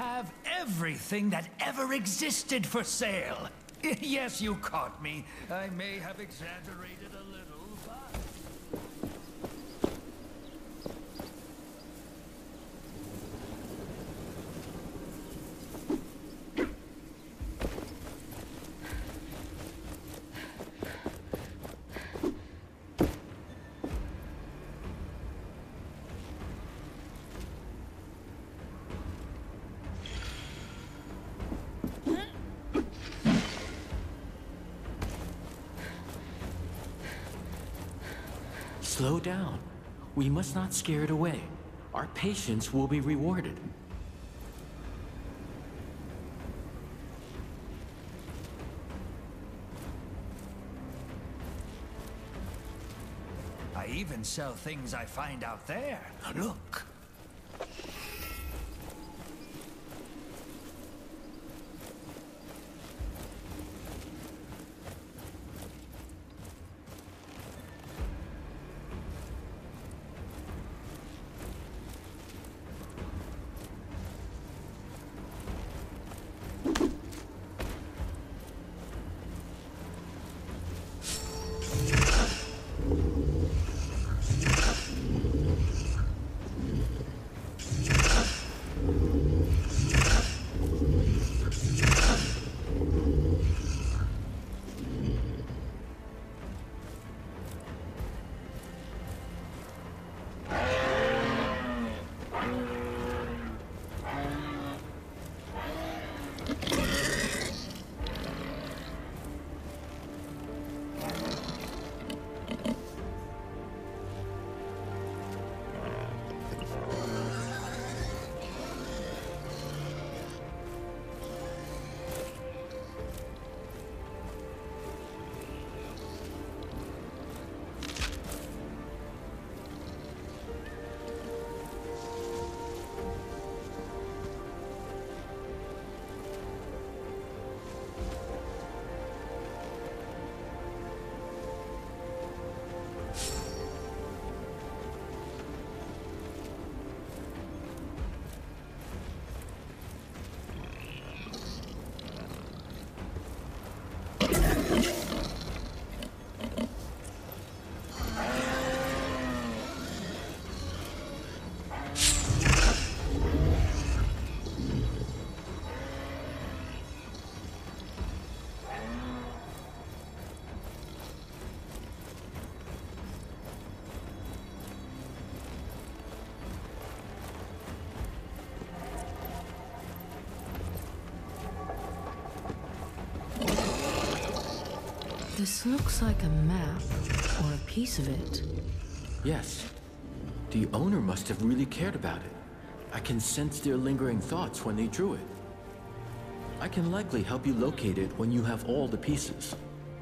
have everything that ever existed for sale. Yes, you caught me. I may have exaggerated a little, but... Slow down. We must not scare it away. Our patience will be rewarded. I even sell things I find out there. Look. This looks like a map, or a piece of it. Yes. The owner must have really cared about it. I can sense their lingering thoughts when they drew it. I can likely help you locate it when you have all the pieces.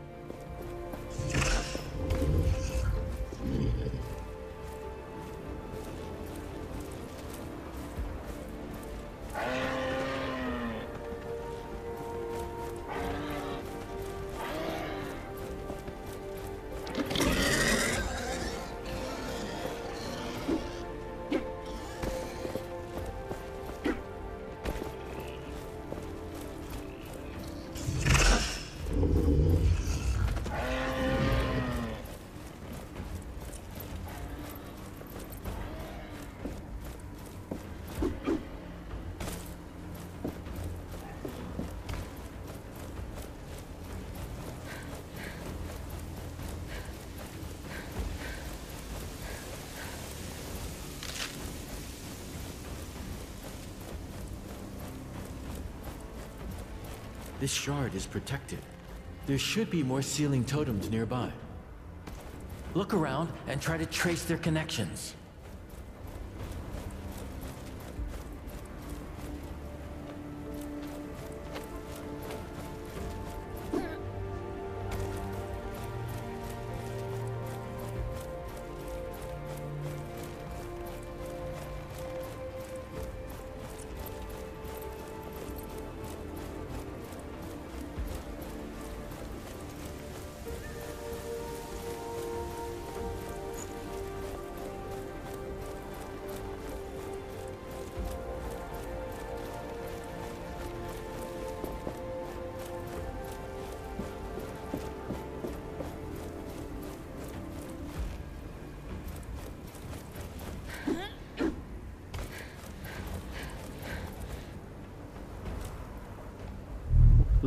This shard is protected. There should be more sealing totems nearby. Look around and try to trace their connections.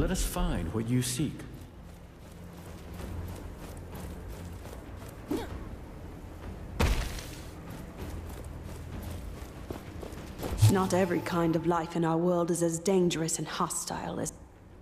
Let us find what you seek. Not every kind of life in our world is as dangerous and hostile as...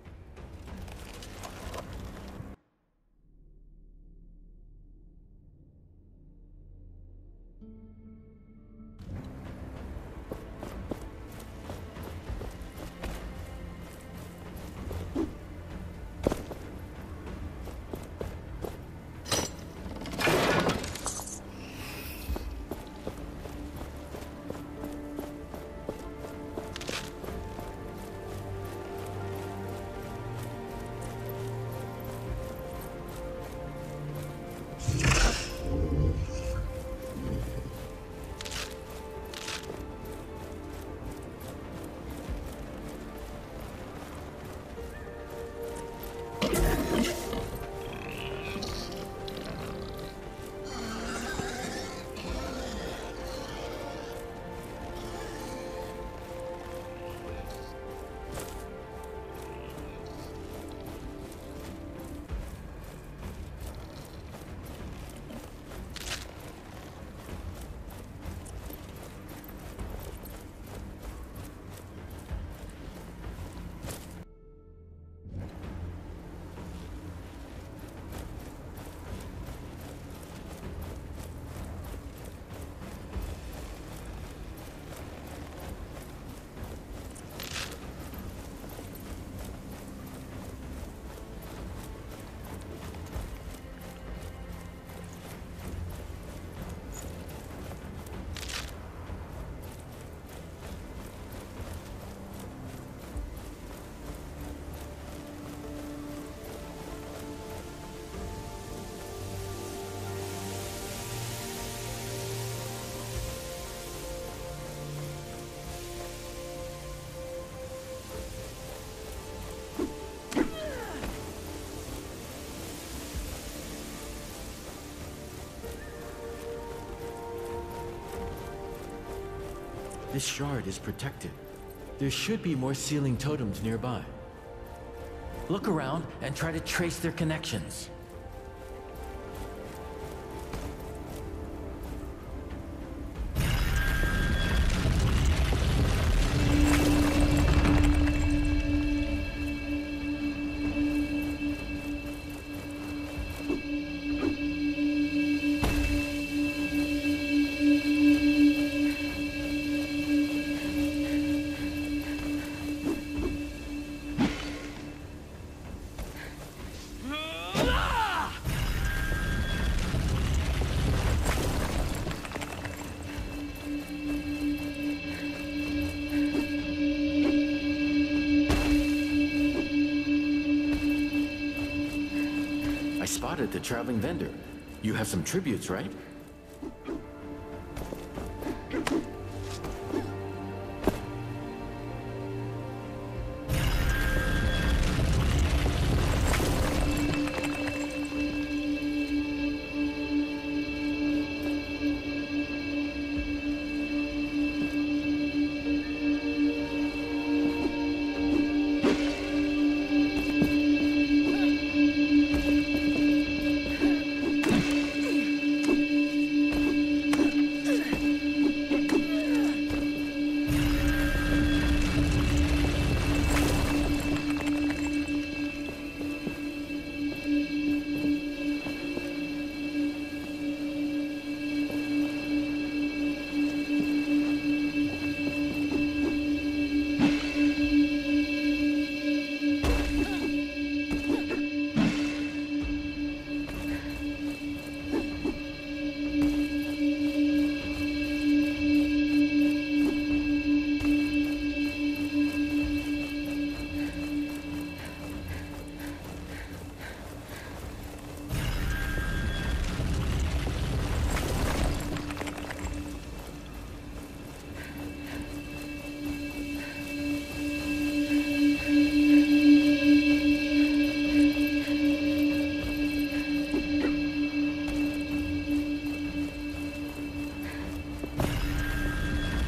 This shard is protected. There should be more sealing totems nearby. Look around and try to trace their connections. Spotted the traveling vendor. You have some tributes, right?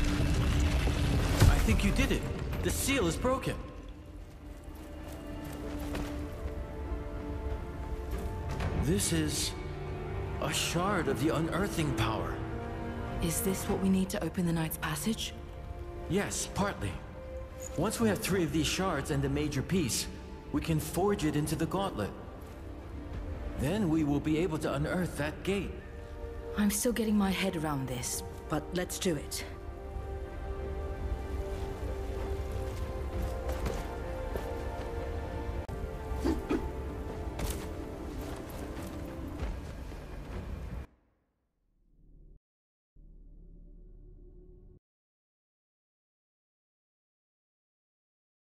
You did it. The seal is broken. This is a shard of the unearthing power. Is this what we need to open the Knight's Passage? Yes, partly. Once we have 3 of these shards and a major piece, we can forge it into the gauntlet. Then we will be able to unearth that gate. I'm still getting my head around this, but let's do it.